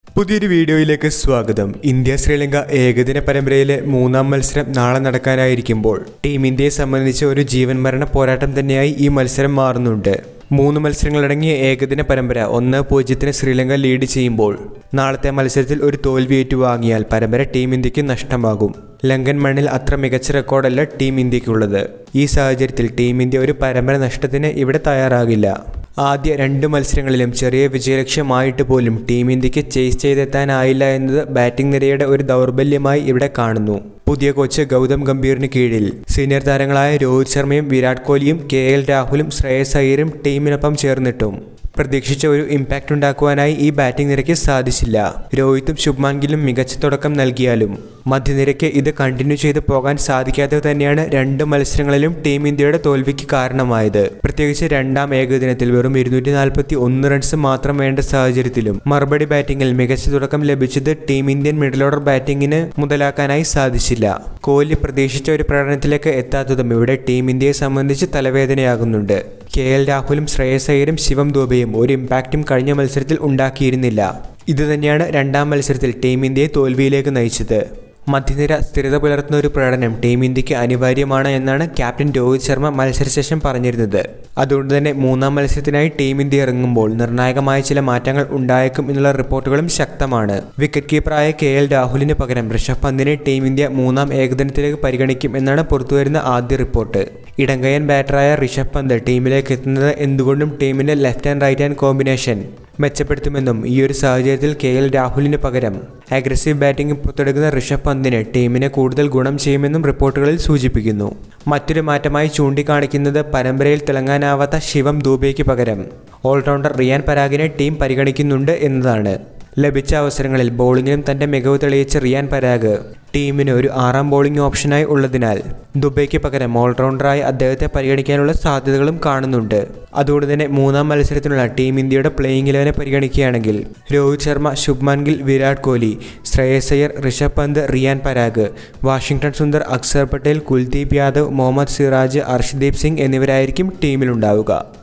പുതിയൊരു വീഡിയോയിലേക്ക് സ്വാഗതം. ഇന്ത്യ ശ്രീലങ്ക ഏകദിന പരമ്പരയിലെ മൂന്നാം മത്സരം നാളെ നടക്കാനായിരിക്കുമ്പോൾ ടീം ഇന്ത്യയെ സംബന്ധിച്ച് ഒരു ജീവൻ മരണ പോരാട്ടം തന്നെയായി ഈ മത്സരം മാറുന്നുണ്ട്. 3 മത്സരങ്ങളടങ്ങിയ ഏകദിന പരമ്പര 1-0 ശ്രീലങ്ക ലീഡ് ചെയ്യുമ്പോൾ നാളത്തെ മത്സരത്തിൽ ഒരു തോൽവി ഏറ്റുവാങ്ങിയാൽ പരമ്പര ടീം ഇന്ത്യക്ക് നഷ്ടമാകും. ലങ്കൻ മണ്ണിൽ അത്ര മികച്ച റെക്കോർഡല്ല ടീം ഇന്ത്യക്കുള്ളത്. ഈ സാഹചര്യത്തിൽ ടീം ഇന്ത്യ ഒരു പരമ്പര നഷ്ടത്തിന് ഇവിടെ തയ്യാറാകില്ല. ആദ്യ 2 മത്സരങ്ങളിലും ചെറിയ വിജയലക്ഷ്യമായിട്ട് പോലും ടീം ഇന്ത്യക്ക് ചേസ് ചെയ്തെത്താനായില്ല എന്നത് ബാറ്റിംഗ് നിരയുടെ ഒരു ദൗർബല്യമായി ഇവിടെ കാണുന്നു. പുതിയ കോച്ച് ഗൗതം ഗംഭീറിന് കീഴിൽ സീനിയർ താരങ്ങളായ രോഹിത് ശർമ്മയും വിരാട് കോഹ്ലിയും KL രാഹുലും ശ്രേയസ് അയ്യരും ടീമിനൊപ്പം ചേർന്നിട്ടും പ്രതീക്ഷിച്ച ഒരു ഇമ്പാക്റ്റ് ഉണ്ടാക്കുവാനായി ഈ ബാറ്റിംഗ് നിരയ്ക്ക് സാധിച്ചില്ല. രോഹിത്തും ശുഭ്മാൻ ഗില്ലും മികച്ച തുടക്കം നൽകിയാലും മധ്യനിരയ്ക്ക് ഇത് കണ്ടിന്യൂ ചെയ്ത് പോകാൻ സാധിക്കാതെ തന്നെയാണ് 2 മത്സരങ്ങളിലും ടീം ഇന്ത്യയുടെ തോൽവിക്ക് കാരണമായത്. പ്രത്യേകിച്ച് രണ്ടാം ഏകദിനത്തിൽ വെറും 241 റൺസ് മാത്രം വേണ്ട സാഹചര്യത്തിലും മറുപടി ബാറ്റിംഗിൽ മികച്ച തുടക്കം ലഭിച്ചത് ടീം ഇന്ത്യൻ മിഡിൽ ഓർഡർ ബാറ്റിംഗിന് മുതലാക്കാനായി സാധിച്ചില്ല. കോഹ്ലി പ്രതീക്ഷിച്ച ഒരു പ്രകടനത്തിലേക്ക് എത്താത്തതും ഇവിടെ ടീം ഇന്ത്യയെ സംബന്ധിച്ച് തലവേദനയാകുന്നുണ്ട്. KL രാഹുലും ശ്രേയസ് അയ്യരും ശിവം ദുബെയും ഒരു ഇമ്പാക്റ്റും കഴിഞ്ഞ മത്സരത്തിൽ ഉണ്ടാക്കിയിരുന്നില്ല. ഇതുതന്നെയാണ് രണ്ടാം മത്സരത്തിൽ ടീം ഇന്ത്യയെ തോൽവിയിലേക്ക് നയിച്ചത്. മധ്യനിര സ്ഥിരത പുലർത്തുന്ന ഒരു പ്രകടനം ടീം ഇന്ത്യക്ക് അനിവാര്യമാണ് എന്നാണ് ക്യാപ്റ്റൻ രോഹിത് ശർമ്മ മത്സരശേഷം പറഞ്ഞിരുന്നത്. അതുകൊണ്ട് തന്നെ മൂന്നാം മത്സരത്തിനായി ടീം ഇന്ത്യ ഇറങ്ങുമ്പോൾ നിർണായകമായ ചില മാറ്റങ്ങൾ ഉണ്ടായേക്കും എന്നുള്ള റിപ്പോർട്ടുകളും ശക്തമാണ്. വിക്കറ്റ് കീപ്പറായ KL രാഹുലിന് പകരം ഋഷഭ് പന്തിനെ ടീം ഇന്ത്യ മൂന്നാം ഏകദിനത്തിലേക്ക് പരിഗണിക്കും എന്നാണ് പുറത്തുവരുന്ന ആദ്യ റിപ്പോർട്ട്. ഇടങ്കയ്യൻ ബാറ്ററായ ഋഷഭ് പന്ത് ടീമിലേക്ക് എത്തുന്നത് എന്തുകൊണ്ടും ടീമിന്റെ left and right hand combination മെച്ചപ്പെടുത്തുമെന്നും ഈ ഒരു സാഹചര്യത്തിൽ KL രാഹുലിന് പകരം അഗ്രസീവ് ബാറ്റിംഗ് പുറത്തെടുക്കുന്ന ഋഷഭ് പന്തിന് ടീമിനെ കൂടുതൽ ഗുണം ചെയ്യുമെന്നും റിപ്പോർട്ടുകളിൽ സൂചിപ്പിക്കുന്നു. മറ്റൊരു മാറ്റമായി ചൂണ്ടിക്കാണിക്കുന്നത് പരമ്പരയിൽ തിളങ്ങാനാവാത്ത ശിവം ദുബെയ്ക്ക് പകരം ഓൾറൗണ്ടർ റിയാൻ പരാഗിനെ ടീം പരിഗണിക്കുന്നുണ്ട് എന്നതാണ്. ലഭിച്ച അവസരങ്ങളിൽ ബോളിംഗിലും തന്റെ മികവ് തെളിയിച്ച റിയാൻ പരാഗ് ടീമിന് ഒരു 6ാം ബോളിംഗ് ഓപ്ഷനായി ഉള്ളതിനാൽ ദുബെയ്ക്ക് പകരം ഓൾറൗണ്ടറായി അദ്ദേഹത്തെ പരിഗണിക്കാനുള്ള സാധ്യതകളും കാണുന്നുണ്ട്. അതുകൊണ്ട് തന്നെ മൂന്നാം മത്സരത്തിനുള്ള ടീം ഇന്ത്യയുടെ പ്ലേയിങ് 11 പരിഗണിക്കുകയാണെങ്കിൽ രോഹിത് ശർമ്മ, ശുഭ്മാൻ ഗിൽ, വിരാട് കോഹ്ലി, ശ്രേയസ് അയ്യർ, ഋഷഭ് പന്ത്, റിയാൻ പരാഗ്, വാഷിംഗ്ടൺ സുന്ദർ, അക്സർ പട്ടേൽ, കുൽദീപ് യാദവ്, മുഹമ്മദ് സിറാജ്, അർഷ്ദീപ് സിംഗ് എന്നിവരായിരിക്കും ടീമിലുണ്ടാവുക.